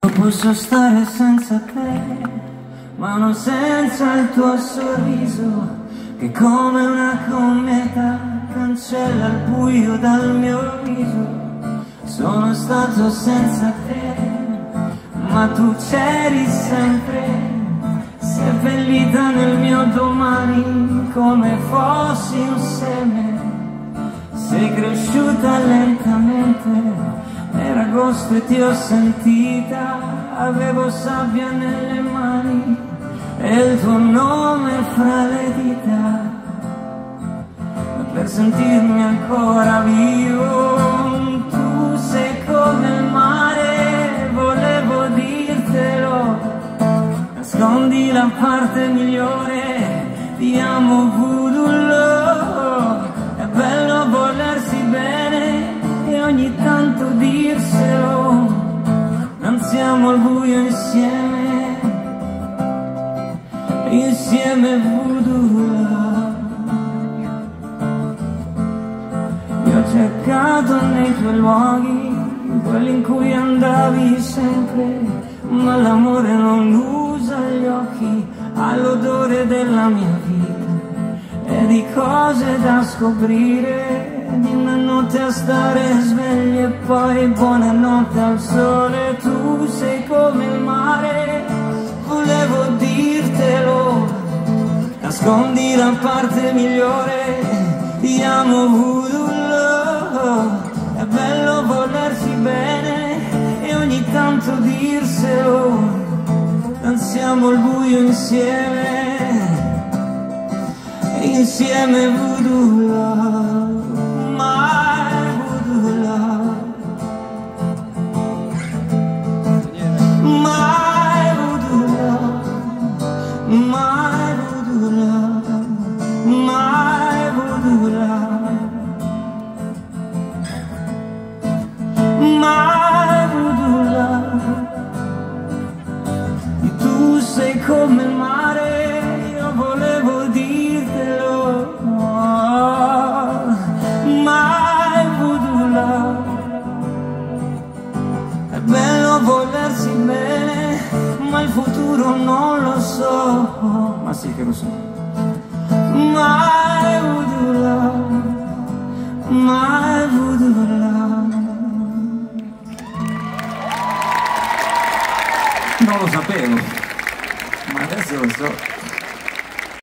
Posso stare senza te, ma non senza il tuo sorriso, che come una cometa cancella il buio dal mio viso. Sono stato senza te, ma tu c'eri sempre, seppellita nel mio domani come fossi un seme. Sei cresciuta lentamente, era agosto e ti ho sentita, avevo sabbia nelle mani e il tuo nome fra le dita. Ma per sentirmi ancora vivo, tu sei come il mare, volevo dirtelo. Nascondi la parte migliore, ti amo voodoo love. È bello volersi bene e ogni tanto dirselo, non siamo al buio insieme, insieme voodoo love. Io ho cercato nei tuoi luoghi, quelli in cui andavi sempre, ma l'amore non usa gli occhi, ha l'odore della mia vita e di cose da scoprire, di una notte a stare svegli e poi buonanotte al sole. Tu sei come il mare, volevo dirtelo, nascondi la parte migliore, ti amo voodoo love. È bello volersi bene e ogni tanto dirselo, danziamo al buio insieme, insieme voodoo love. My voodoo love, my voodoo love, my voodoo love, my voodoo love, my voodoo love. Tu sei come il mare, io volevo dirtelo. È bello volersi bene, ma il futuro non lo so. Ma sì che lo so.